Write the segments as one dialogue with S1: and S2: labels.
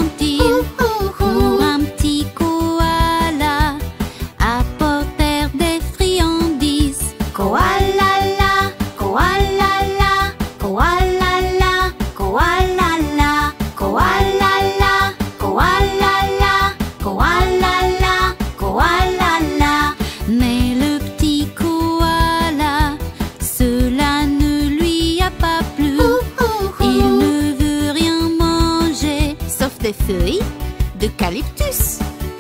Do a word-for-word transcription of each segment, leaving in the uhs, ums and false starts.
S1: chante-t-il? Pour un petit koala apportèrent des friandises. Koalala, koalala, koalala, koalala, koalala, koalala, koalala, koalala. Mais le petit koala, cela ne lui a pas plu. Il ne veut rien manger, sauf des feuilles d'eucalyptus.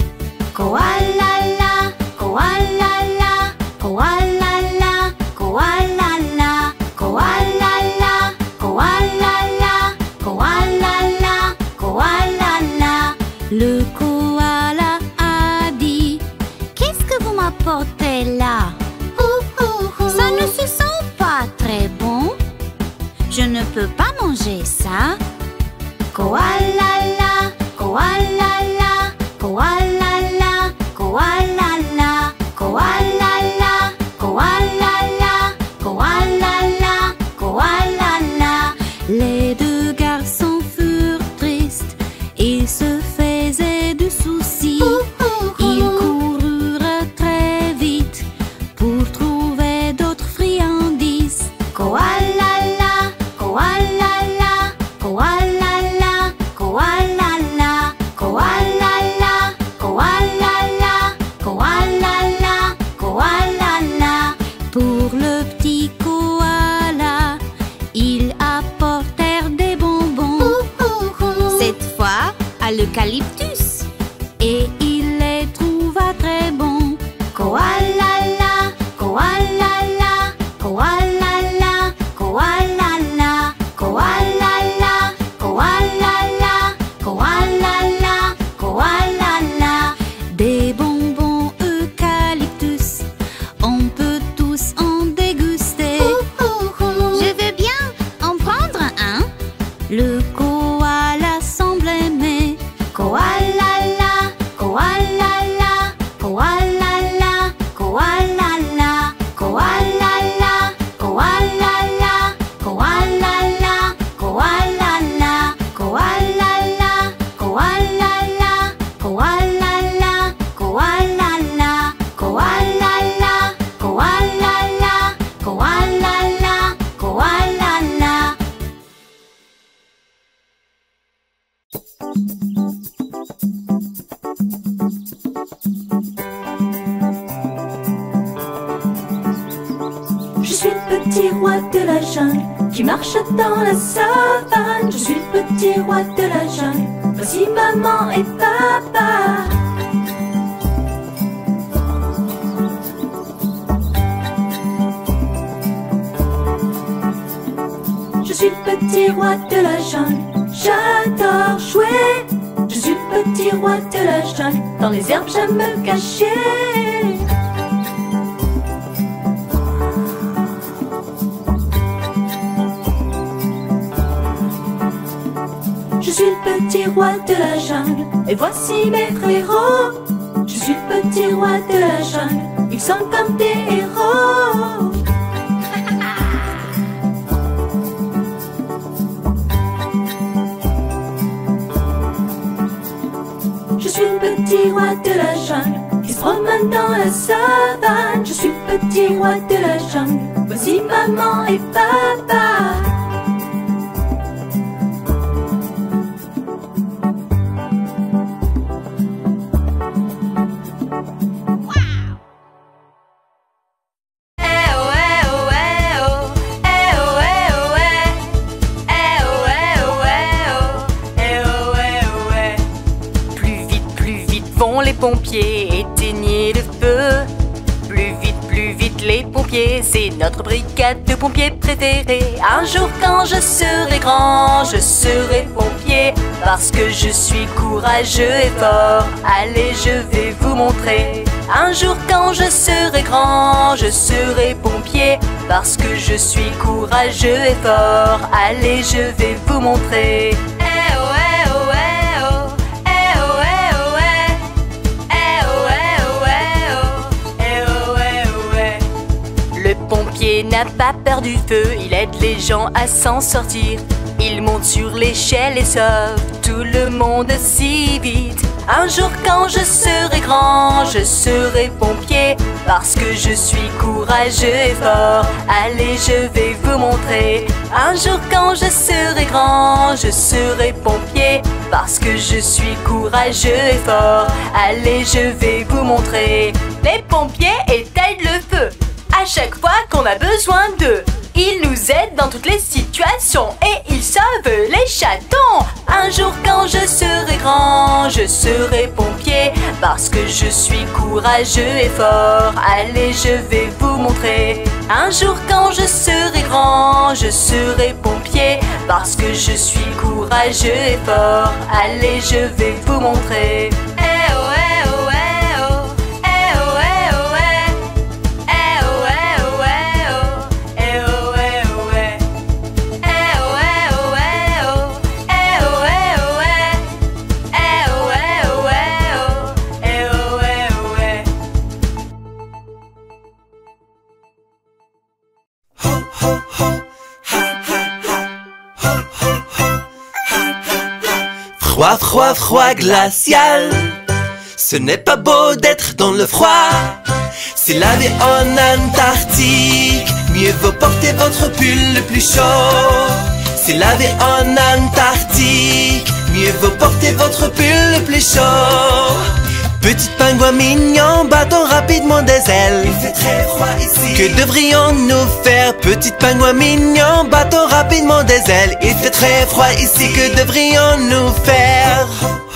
S1: Koalala, koalala, koalala, koalala, koalala, koalala, koalala, koalala. Le koala a dit: qu'est-ce que vous m'apportez là? Ça ne se sent pas très bon. Je ne peux pas manger ça. Koalala, koalala, koalala, koalala, koalala, koalala, koalala, koalala. Les deux garçons furent tristes, ils se faisaient du souci. Ils coururent très vite pour trouver d'autres friandises. Koalala, koalala, koalala, koalala, koalala, koalala, koalala, koalala. Pour le petit koala, ils apportèrent des bonbons. Cette fois à l'eucalyptus, et il les trouva très bons. Koalala, koalala, koalala, koalala, koalala, koalala, koalala, koalala. Des bonbons eucalyptus, on peut tous en déguster. Je veux bien en prendre un. Le koala semble aimer. Koalala, koalala, koalala, koalala, koalala, koalala, koalala, koalala, koalala, koalala, koalala, koalala, koalala, koalala, koalala, koalala.
S2: Je suis le petit roi de la jungle qui marche dans la savane. Je suis le petit roi de la jungle. Voici maman et papa. Je suis le petit roi de la jungle. J'adore jouer. Je suis le petit roi de la jungle. Dans les herbes j'aime me cacher. Je suis le petit roi de la jungle, et voici mes frérots. Je suis le petit roi de la jungle, ils sont comme des héros. Je suis le petit roi de la jungle, qui se promène dans la savane. Je suis le petit roi de la jungle, voici maman et papa.
S3: Les pompiers, éteignez le feu. Plus vite, plus vite les pompiers, c'est notre brigade de pompiers préférée. Un jour quand je serai grand, je serai pompier, parce que je suis courageux et fort. Allez, je vais vous montrer. Un jour quand je serai grand, je serai pompier, parce que je suis courageux et fort. Allez, je vais vous montrer. Il n'a pas peur du feu, il aide les gens à s'en sortir. Il monte sur l'échelle et sauve tout le monde si vite. Un jour quand je serai grand, je serai pompier, parce que je suis courageux et fort. Allez, je vais vous montrer. Un jour quand je serai grand, je serai pompier, parce que je suis courageux et fort. Allez, je vais vous montrer. Les pompiers éteignent le feu à chaque fois qu'on a besoin d'eux. Ils nous aident dans toutes les situations et ils sauvent les chatons. Un jour quand je serai grand, je serai pompier, parce que je suis courageux et fort. Allez, je vais vous montrer. Un jour quand je serai grand, je serai pompier, parce que je suis courageux et fort. Allez, je vais vous montrer. Eh oh, eh oh, eh oh, eh oh, eh oh, eh. Eh oh, eh oh, eh oh, eh oh, eh oh, eh. Eh oh, eh oh, eh oh, eh oh, eh oh, eh. Eh oh, eh oh, eh oh, eh oh, eh oh, eh.
S4: Froid, froid, froid glacial. Ce n'est pas beau d'être dans le froid. C'est la vie en Antarctique. Mieux vaut porter votre pull le plus chaud. C'est la vie en Antarctique. Mieux vaut porter votre pull le plus chaud. Petit pingouin mignon, battons rapidement des ailes. Il fait très froid ici. Que devrions-nous faire? Petit pingouin mignon, battons rapidement des ailes. Il fait très froid ici. Que devrions-nous faire?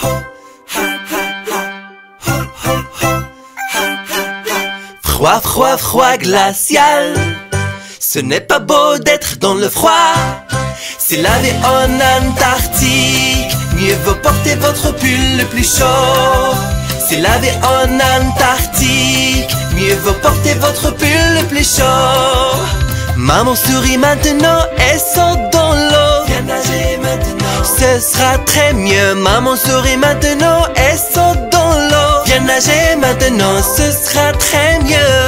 S4: Froid, froid, froid glacial. Ce n'est pas beau d'être dans le froid. C'est la vie en Antarctique. Mieux vaut porter votre pull le plus chaud. C'est la vie en Antarctique. Mieux vaut porter votre pull le plus chaud. Maman sourit maintenant et saute dans l'eau. Viens nager maintenant, ce sera très mieux. Maman sourit maintenant et saute dans l'eau. Viens nager maintenant, ce sera très mieux.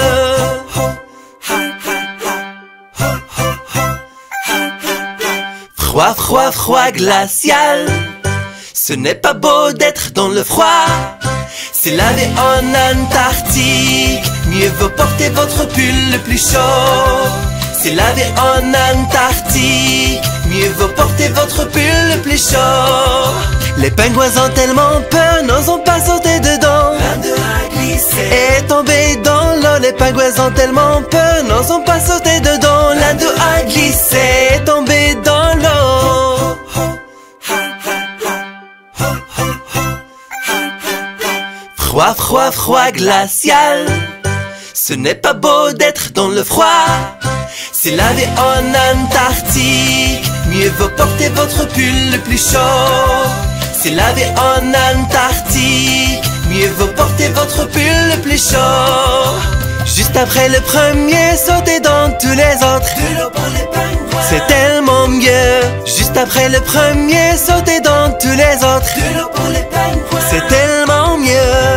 S4: Froid, froid, froid glacial. Ce n'est pas beau d'être dans le froid. C'est la vie en Antarctique. Mieux vaut porter votre pull le plus chaud. C'est la vie en Antarctique. Mieux vaut porter votre pull le plus chaud. Les pingouins ont tellement peur, n'osent pas sauter dedans. L'un d'eux a glissé et est tombé dans l'eau. Les pingouins ont tellement peur, n'osent pas sauter dedans. L'un d'eux a glissé et est tombé dans l'eau. Froid, froid, froid glacial. Ce n'est pas beau d'être dans le froid. C'est la vie en Antarctique. Mieux vaut porter votre pull le plus chaud. C'est la vie en Antarctique. Mieux vaut porter votre pull le plus chaud. Juste après le premier, sautez dans tous les autres. De l'eau pour les pingouins, c'est tellement mieux. Juste après le premier, sautez dans tous les autres. De l'eau pour les pingouins, c'est tellement mieux.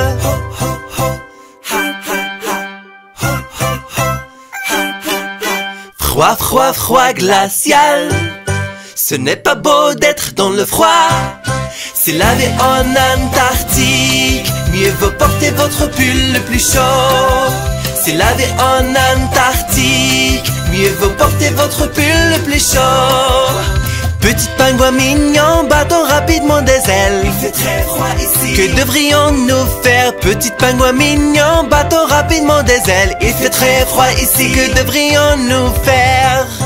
S4: Froid, froid, froid glacial. Ce n'est pas beau d'être dans le froid. C'est la vie en Antarctique. Mieux vaut porter votre pull le plus chaud. C'est la vie en Antarctique. Mieux vaut porter votre pull le plus chaud. Petit pingouin mignon, battons rapidement des ailes. Il fait très froid ici. Que devrions-nous faire? Petit pingouin mignon, battons rapidement des ailes. Il fait très froid ici. Que devrions-nous faire?